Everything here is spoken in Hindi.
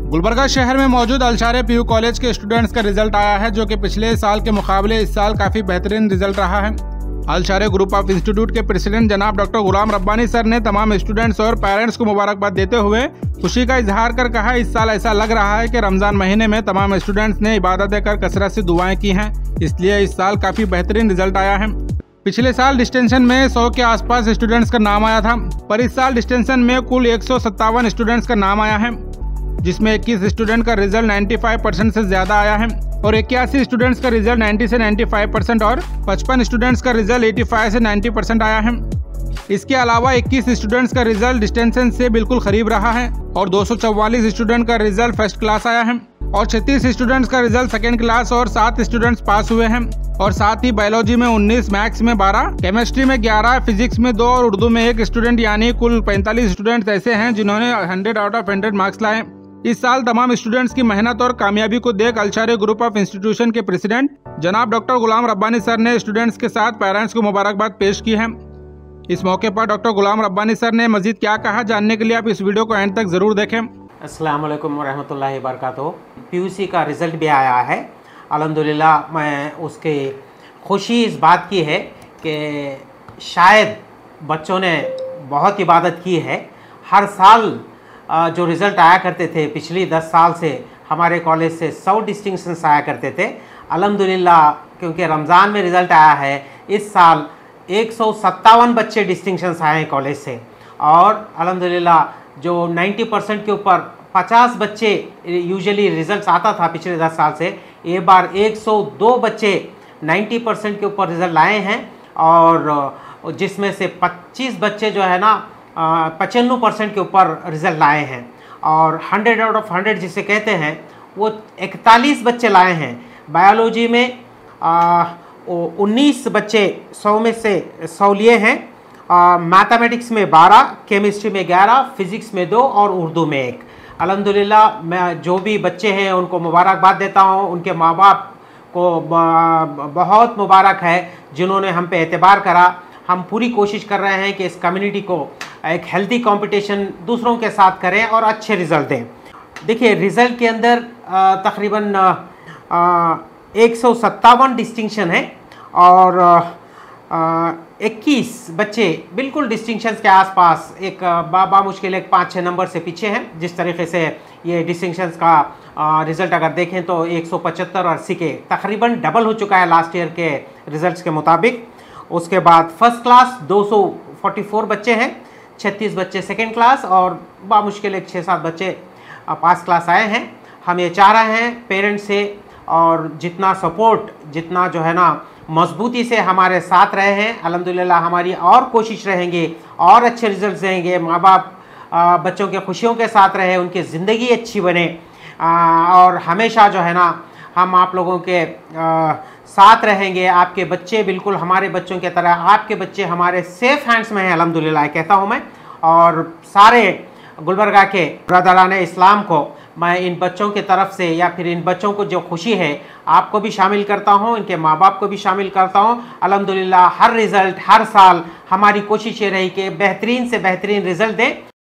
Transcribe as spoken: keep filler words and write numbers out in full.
गुलबर्गा शहर में मौजूद अलशारे पीयू कॉलेज के स्टूडेंट्स का रिजल्ट आया है, जो कि पिछले साल के मुकाबले इस साल काफी बेहतरीन रिजल्ट रहा है। अलशारे ग्रुप ऑफ इंस्टीट्यूट के प्रेसिडेंट जनाब डॉक्टर गुलाम रब्बानी सर ने तमाम स्टूडेंट्स और पेरेंट्स को मुबारकबाद देते हुए खुशी का इजहार कर कहा, इस साल ऐसा लग रहा है कि रमजान महीने में तमाम स्टूडेंट्स ने इबादत देकर कसरत से दुआएं की हैं, इसलिए इस साल काफी बेहतरीन रिजल्ट आया है। पिछले साल डिस्टेंशन में सौ के आसपास स्टूडेंट्स का नाम आया था, पर इस साल डिस्टेंशन में कुल एक सौ सत्तावन स्टूडेंट्स का नाम आया है, जिसमें इक्कीस स्टूडेंट का रिजल्ट पचानवे परसेंट से ज्यादा आया है और इक्यासी स्टूडेंट्स का रिजल्ट नब्बे से पचानवे परसेंट और पचपन स्टूडेंट्स का रिजल्ट पचासी से नब्बे परसेंट आया है। इसके अलावा इक्कीस स्टूडेंट्स का रिजल्ट डिस्टेंशन से बिल्कुल करीब रहा है और दो सौ चौवालीस स्टूडेंट का रिजल्ट फर्स्ट क्लास आया है और छत्तीस स्टूडेंट्स का रिजल्ट सेकेंड क्लास और सात स्टूडेंट्स पास हुए हैं। और साथ ही बायोलॉजी में उन्नीस, मैथ्स में बारह, केमिस्ट्री में ग्यारह, फिजिक्स में दो और उर्दू में एक स्टूडेंट यानी कुल पैंतालीस स्टूडेंट्स ऐसे हैं जिन्होंने सौ आउट ऑफ सौ मार्क्स लाए। इस साल तमाम स्टूडेंट्स की मेहनत और कामयाबी को देख अलशारे ग्रुप ऑफ इंस्टीट्यूशन के प्रेसिडेंट जनाब डॉक्टर गुलाम रब्बानी सर ने स्टूडेंट्स के साथ पेरेंट्स को मुबारकबाद पेश की है। इस मौके पर डॉक्टर गुलाम रब्बानी सर ने मजीद क्या कहा, जानने के लिए आप इस वीडियो को एंड तक जरूर देखें। अस्सलाम वालेकुम रहमतुल्लाहि वबरकातुहू। पीयूसी का रिज़ल्ट भी आया है, अल्हम्दुलिल्लाह। मैं उसकी खुशी इस बात की है कि शायद बच्चों ने बहुत इबादत की है। हर साल जो रिज़ल्ट आया करते थे पिछली दस साल से हमारे कॉलेज से सौ डिस्टिंक्शंस आया करते थे। अल्हम्दुलिल्लाह क्योंकि रमज़ान में रिज़ल्ट आया है, इस साल एक सौ सत्तावन बच्चे डिस्टिंक्शंस आए हैं कॉलेज से और अल्हम्दुलिल्लाह जो नब्बे परसेंट के ऊपर पचास बच्चे यूजुअली रिज़ल्ट आता था पिछले दस साल से, एक बार एक सौ दो बच्चे नब्बे परसेंट के ऊपर रिज़ल्ट लाए हैं और जिसमें से पच्चीस बच्चे जो है ना पचानवे परसेंट के ऊपर रिज़ल्ट लाए हैं और हंड्रेड आउट ऑफ हंड्रेड जिसे कहते हैं वो इकतालीस बच्चे लाए हैं। बायोलॉजी में उन्नीस बच्चे सौ में से सौ लिए हैं, मैथमेटिक्स में बारह, केमिस्ट्री में ग्यारह, फिज़िक्स में दो और उर्दू में एक। अल्हम्दुलिल्लाह मैं जो भी बच्चे हैं उनको मुबारकबाद देता हूँ, उनके माँ बाप को बहुत मुबारक है जिन्होंने हम पे एतबार करा। हम पूरी कोशिश कर रहे हैं कि इस कम्युनिटी को एक हेल्दी कंपटीशन दूसरों के साथ करें और अच्छे रिज़ल्ट दें। देखिए रिज़ल्ट के अंदर तकरीबन एक सौ सत्तावन डिस्टिंक्शन है और इक्कीस बच्चे बिल्कुल डिस्टिंक्शंस के आसपास, एक बा मुश्किल एक पाँच छः नंबर से पीछे हैं। जिस तरीके से ये डिस्टिंक्शंस का रिज़ल्ट अगर देखें तो एक सौ पचहत्तर और अस्सी के तकरीबन डबल हो चुका है लास्ट ईयर के रिज़ल्ट्स के मुताबिक। उसके बाद फर्स्ट क्लास दो सौ चौवालीस बच्चे हैं, छत्तीस बच्चे सेकेंड क्लास और बामुश्किल एक छः सात बच्चे पास क्लास आए हैं। हम ये चाह रहे हैं पेरेंट्स से और जितना सपोर्ट, जितना जो है ना मजबूती से हमारे साथ रहे हैं, अल्हम्दुलिल्लाह हमारी और कोशिश रहेंगे और अच्छे रिजल्ट देंगे। माँ बाप बच्चों के खुशियों के साथ रहे, उनकी ज़िंदगी अच्छी बने और हमेशा जो है ना हम आप लोगों के आ, साथ रहेंगे। आपके बच्चे बिल्कुल हमारे बच्चों की तरह, आपके बच्चे हमारे सेफ हैंड्स में हैं अल्हम्दुलिल्लाह कहता हूँ मैं। और सारे गुलबर्गा के ब्रदराने इस्लाम को मैं इन बच्चों की तरफ से या फिर इन बच्चों को जो खुशी है आपको भी शामिल करता हूँ, इनके माँ बाप को भी शामिल करता हूँ। अल्हम्दुलिल्लाह हर रिज़ल्ट हर साल हमारी कोशिश ये रही कि बेहतरीन से बेहतरीन रिज़ल्ट दें।